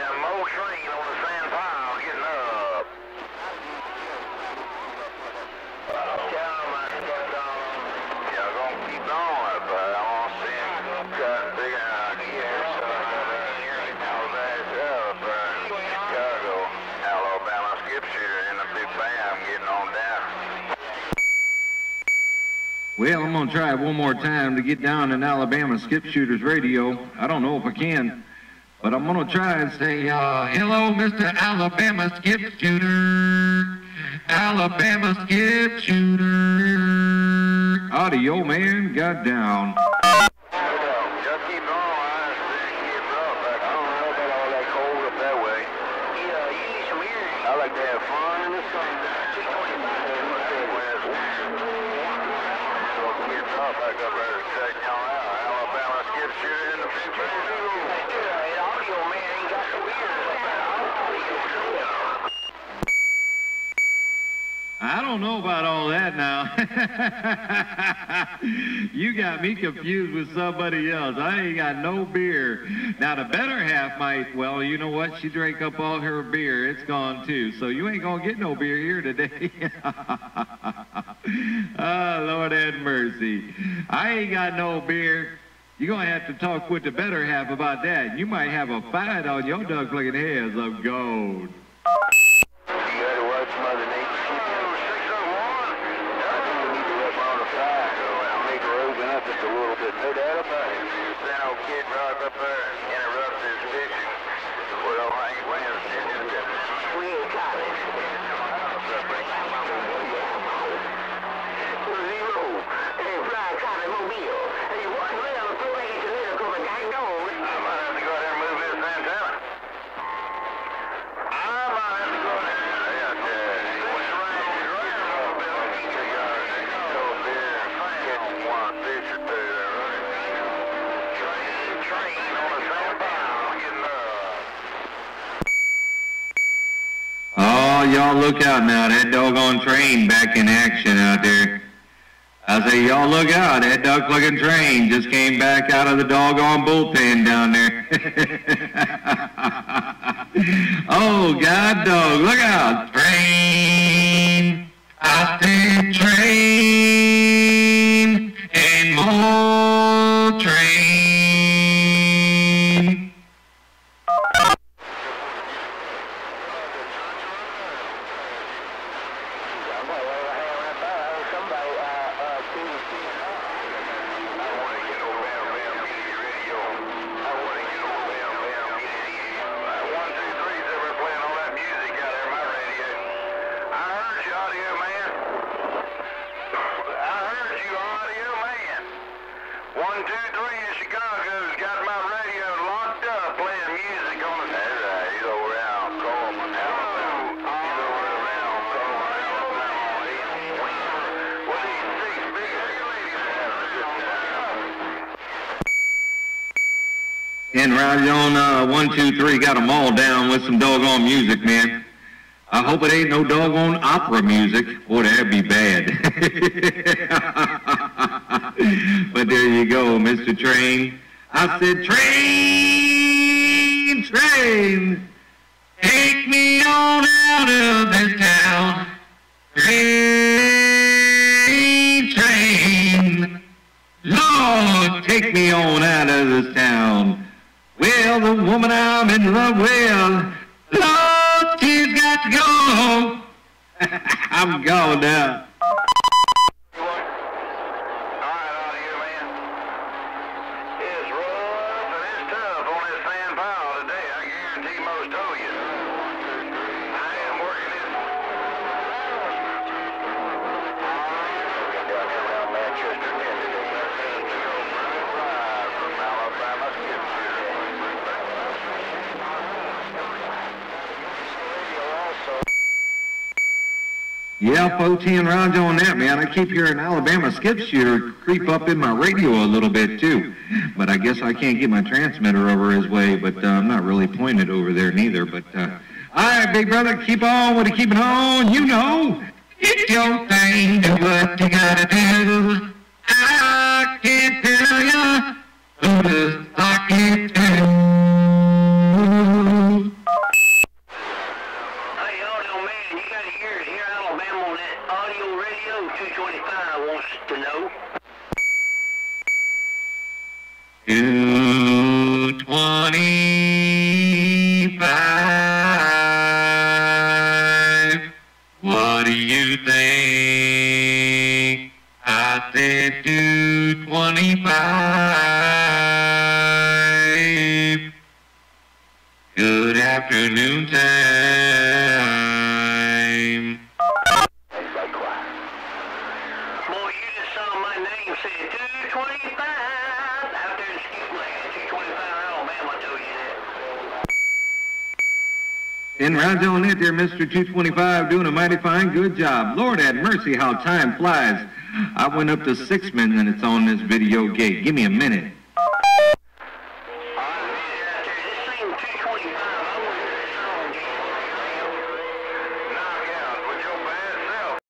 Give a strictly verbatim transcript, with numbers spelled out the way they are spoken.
Well, I'm going to try it one more time to get down in Alabama Skip Shooter's radio. I don't know if I can, but I'm going to try and say, uh, hello, Mister Alabama Skip Shooter. Alabama Skip Shooter. Audio man got down. I don't know about all that now. You got me confused with somebody else. I ain't got no beer. Now, the better half might, well, you know what? She drank up all her beer. It's gone, too. So you ain't going to get no beer here today. Oh, Lord have mercy. I ain't got no beer. You're going to have to talk with the better half about that. You might have a fight on your duck-looking heads of gold. Y'all look out now, that doggone train back in action out there. I say, y'all look out, that duck-looking train just came back out of the doggone bullpen down there. Oh, God dog, look out. Train, I said train, and more train. And right on uh, one, two, three, got them all down with some doggone music, man. I hope it ain't no doggone opera music. Boy, that'd be bad. But there you go, Mister Train. I said, train, train, take me on out of this town. Train, train, Lord, take me on out of this town. Well, the woman I'm in love with, Lord, she's got to go. I'm gone now. Yeah, fourteen rounds on that, man. I keep hearing Alabama Skip Shooter creep up in my radio a little bit, too. But I guess I can't get my transmitter over his way, but uh, I'm not really pointed over there neither. But, uh, all right, big brother, keep on with it, keep it on. You know, it's your thing, do what you gotta do. I can't tell ya, who does I can't tell. afternoon time. Boy, you just saw my name said two twenty-five out there in Skip Land. two twenty-five in Alabama, I told you that. And right on it there, Mister two twenty-five, doing a mighty fine good job. Lord have mercy, how time flies. I went up to six minutes on this video gate. Give me a minute.